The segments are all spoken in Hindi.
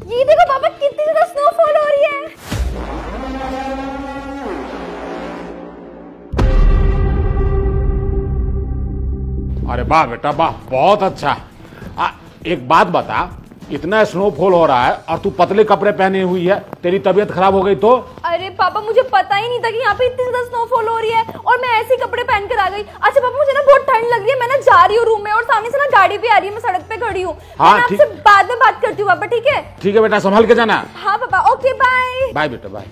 ये देखो पापा कितनी ज्यादा स्नोफॉल हो रही है। अरे वाह बेटा वाह, बहुत अच्छा। एक बात बता, इतना स्नोफॉल हो रहा है और तू पतले कपड़े पहने हुई है, तेरी तबीयत खराब हो गई तो? अरे पापा मुझे पता ही नहीं था कि यहाँ पे इतनी ज्यादा स्नोफॉल हो रही है और मैं ऐसे कपड़े पहन कर आ गई। अच्छा पापा मुझे ना बहुत ठंड लग रही है, मैं ना जा रही हूँ रूम में और सामने से ना गाड़ी भी आ रही है, मैं सड़क पे खड़ी हूँ। हाँ, मैं आपसे बाद में बात करती हूँ पापा, ठीक है? ठीक है बेटा, संभल के जाना। हाँ पापा, ओके बाय। बाय बेटा बाय।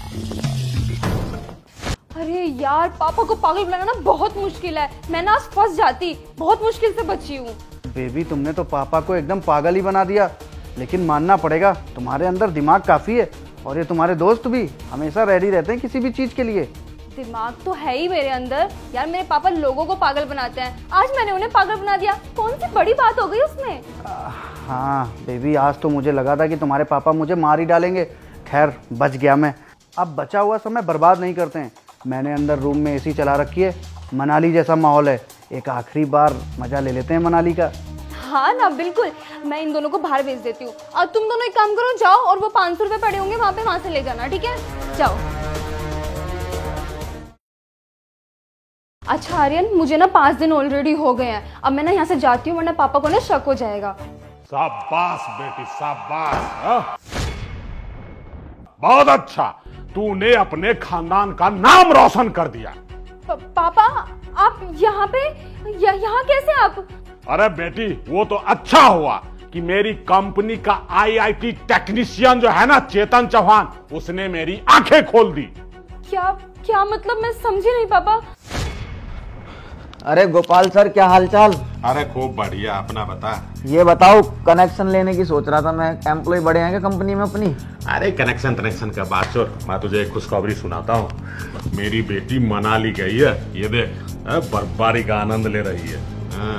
अरे यार पापा को पागल बनाना ना बहुत मुश्किल है, मैं ना आज फंस जाती, बहुत मुश्किल से बची हूँ। बेबी तुमने तो पापा को एकदम पागल ही बना दिया, लेकिन मानना पड़ेगा तुम्हारे अंदर दिमाग काफी है और ये तुम्हारे दोस्त भी हमेशा रेडी रहते हैं किसी भी चीज के लिए। दिमाग तो है ही मेरे अंदर यार, मेरे पापा लोगों को पागल बनाते हैं, आज मैंने उन्हें पागल बना दिया, कौन सी बड़ी बात हो गई उसमें? हाँ बेबी, आज तो मुझे लगा था कि तुम्हारे पापा मुझे मार ही डालेंगे, खैर बच गया मैं। अब बचा हुआ समय बर्बाद नहीं करते हैं, मैंने अंदर रूम में एसी चला रखी है, मनाली जैसा माहौल है, एक आखिरी बार मजा ले लेते हैं मनाली का। हाँ ना बिल्कुल, मैं इन दोनों को बाहर भेज देती हूँ और तुम दोनों एक काम करो, जाओ और वो 500 रुपए पड़े होंगे वहाँ पे, वहां से ले जाना, ठीक है? जाओ। अच्छा आर्यन, मुझे ना 5 दिन ऑलरेडी हो गए हैं, अब मैं ना यहाँ से जाती हूँ वरना पापा को ना शक हो जाएगा। शाबाश बेटी शाबाश, बहुत अच्छा, तूने अपने खानदान का नाम रोशन कर दिया। पापा आप यहाँ पे, यहाँ कैसे आप? अरे बेटी वो तो अच्छा हुआ कि मेरी कंपनी का आईआईटी टेक्नीशियन जो है ना चेतन चौहान, उसने मेरी आंखें खोल दी। क्या क्या मतलब, मैं समझी नहीं पापा। अरे गोपाल सर, क्या हालचाल? अरे खूब बढ़िया, अपना बता। ये बताओ, कनेक्शन लेने की सोच रहा था मैं, एम्प्लॉय बढ़े हैं क्या कंपनी में अपनी? अरे कनेक्शन का बात छोड़, मैं तुझे एक खुशखबरी सुनाता हूँ। मेरी बेटी मनाली गई है, ये देख बर्फबारी का आनंद ले रही है।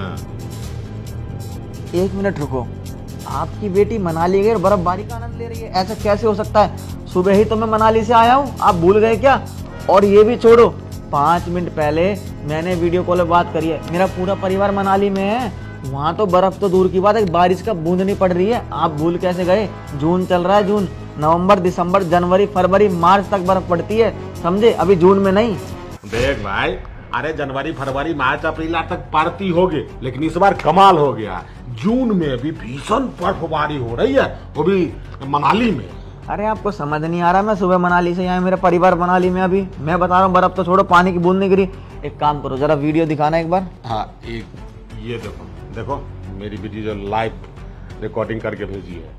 एक मिनट रुको, आपकी बेटी मनाली गई और बर्फबारी का आनंद ले रही है? ऐसा कैसे हो सकता है? सुबह ही तो मैं मनाली से आया हूँ, आप भूल गए क्या? और ये भी छोड़ो, 5 मिनट पहले मैंने वीडियो कॉल पे बात करी है, मेरा पूरा परिवार मनाली में है, वहाँ तो बर्फ तो दूर की बात है, बारिश का बूंद नहीं पड़ रही है। आप भूल कैसे गए? जून चल रहा है, जून, नवंबर, दिसंबर, जनवरी, फरवरी, मार्च तक बर्फ पड़ती है, समझे? अभी जून में नहीं। देख भाई, अरे जनवरी फरवरी मार्च अप्रैल तक पड़ती होगी, लेकिन इस बार कमाल हो गया, जून में भी भीषण बर्फबारी हो रही है, वो भी मनाली में। अरे आपको समझ नहीं आ रहा, मैं सुबह मनाली से आया, मेरा परिवार मनाली में, अभी मैं बता रहा हूँ बर्फ तो छोड़ो, पानी की बूंद नहीं गिरी। एक काम करो, जरा वीडियो दिखाना एक बार। हाँ, एक ये देखो देखो, मेरी बेटी जो लाइव रिकॉर्डिंग करके भेजी है।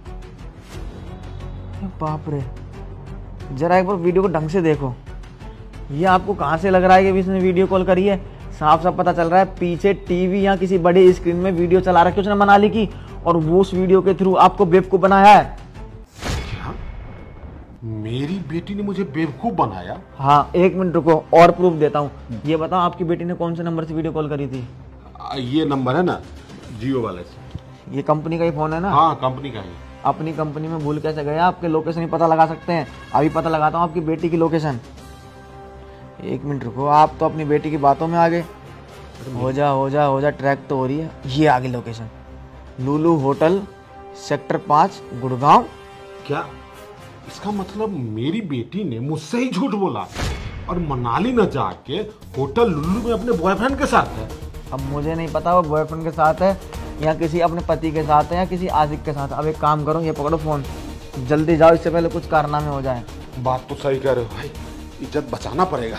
बाप रे, जरा एक बार वीडियो को ढंग से देखो। ये आपको कहाँ से लग रहा है कि इसने वीडियो कॉल करी है? साफ साफ पता चल रहा है पीछे टीवी या किसी बड़े स्क्रीन में वीडियो चला रखी है उसने मनाली की, और वो उस वीडियो के थ्रू आपको बेवकूफ बनाया है। क्या मेरी बेटी ने मुझे बेवकूफ बनाया? हाँ, एक मिनट रुको और प्रूफ देता हूँ। ये बताओ, आपकी बेटी ने कौन से नंबर से वीडियो कॉल करी थी? ये नंबर है ना जियो वाले से। ये कंपनी का ही फोन है ना? हाँ कंपनी का ही। अपनी कंपनी में भूल कैसे गए? आपके लोकेशन ही पता लगा सकते हैं, अभी पता लगाता हूँ आपकी बेटी की लोकेशन। एक मिनट रुको, आप तो अपनी बेटी की बातों में आ गए। हो जा, ट्रैक तो हो रही है। ये आगे location, Lulu hotel, sector 5, Gurgaon. क्या इसका मतलब मेरी बेटी ने मुझसे ही झूठ बोला और मनाली न जाके होटल लुलु में अपने बॉयफ्रेंड के साथ है? अब मुझे नहीं पता वो बॉयफ्रेंड के साथ है या किसी अपने पति के साथ है या किसी आशिक के साथ। अब एक काम करो, ये पकड़ो फोन, जल्दी जाओ, इससे पहले कुछ कारनामे हो जाए। बात तो सही कह रहे हो भाई, इज्जत बचाना पड़ेगा।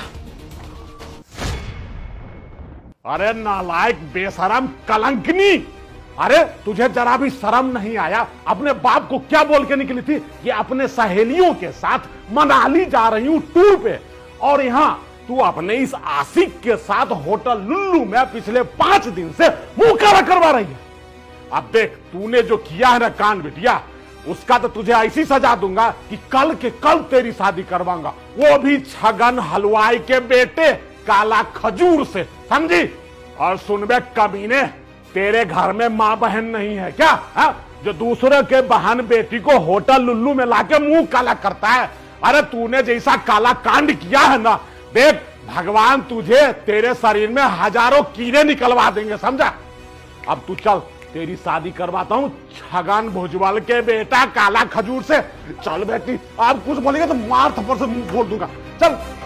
अरे नालायक बेशरम कलंकनी, अरे तुझे जरा भी शर्म नहीं आया? अपने बाप को क्या बोल के निकली थी कि अपने सहेलियों के साथ मनाली जा रही हूं टूर पे, और यहाँ तू अपने इस आशिक के साथ होटल लुल्लू में पिछले 5 दिन से मुंह काला करवा रही है। अब देख, तूने जो किया है ना कान बिटिया, उसका तो तुझे ऐसी सजा दूंगा कि कल के कल तेरी शादी करवाऊंगा, वो भी छगन हलवाई के बेटे काला खजूर से, समझी? और सुन बे कमीने, तेरे घर में माँ बहन नहीं है क्या हा? जो दूसरे के बहन बेटी को होटल लुल्लू में लाके मुंह काला करता है? अरे तूने जैसा काला कांड किया है ना, देख भगवान तुझे तेरे शरीर में हजारों कीड़े निकलवा देंगे, समझा? अब तू चल, तेरी शादी करवाता हूँ छगन भुजबल के बेटा काला खजूर से। चल बेटी, आप कुछ बोलेंगे तो मार थप्पड़ से मुंह फोड़ दूंगा। चल।